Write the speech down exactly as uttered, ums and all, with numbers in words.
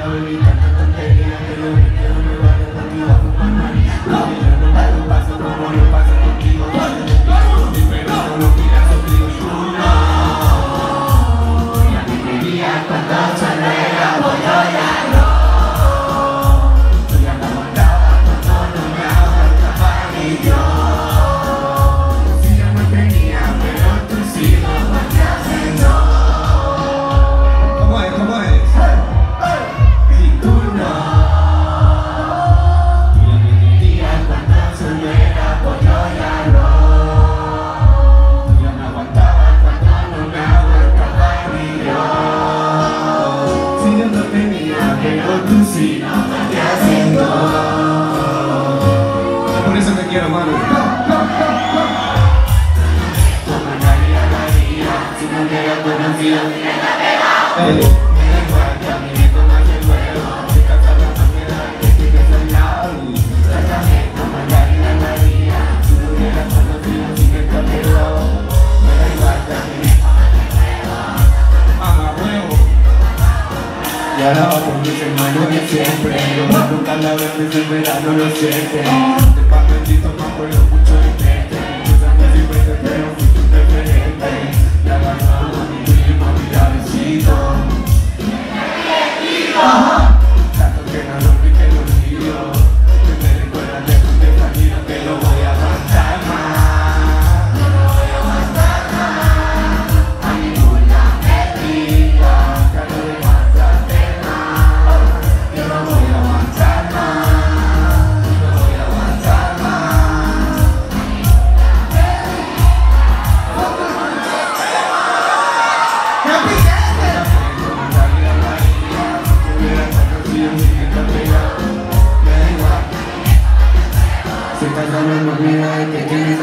baby, tanta tontería que yo me quiero me vaya contigo a fumar marihuana. Yo no me lo paso como lo paso contigo. Pero no lo pidas contigo y tú no. Ya me quería cuando sonera, voy a llorarlo. Yo ya no aguantaba cuando no me aguantaba ni yo. Si yo no tenía, pero tú sí lo vas haciendo. ¿Cómo es? ¿Cómo es? Y tú no. Tú ya me querías cuando sonera, voy a llorarlo. Tú ya no aguantabas cuando no me aguantaba ni yo. Si yo no tenía, pero tú sí lo vas haciendo. Por eso te quiero, mano. Como María María, si no me había conocido, me la pega. Me da igual, ya miré como hace el huevo. Si estás hablando, me da que sigues al lado. Trátame como María María, si no me había conocido, sigue con el huevo. Me da igual, ya miré como hace el huevo. Mamá huevo. Y ahora va con mis hermanos de siempre. Yo más nunca la veo desde el verano, lo siente. De pa' bendito me acuerdo mucho de gente. Muchos años y veces, pero fui tu referente. La ganaba mi primo, mi Davidcito. Tanto que no lo vi que lo olvido. Que me recuerdas de tu camino que lo voy a aguantar más. No lo voy a aguantar más. A ninguna me diga que no le mataste más. Yo no voy a aguantar más. No voy a aguantar más. Si estás hablando, mira que tienes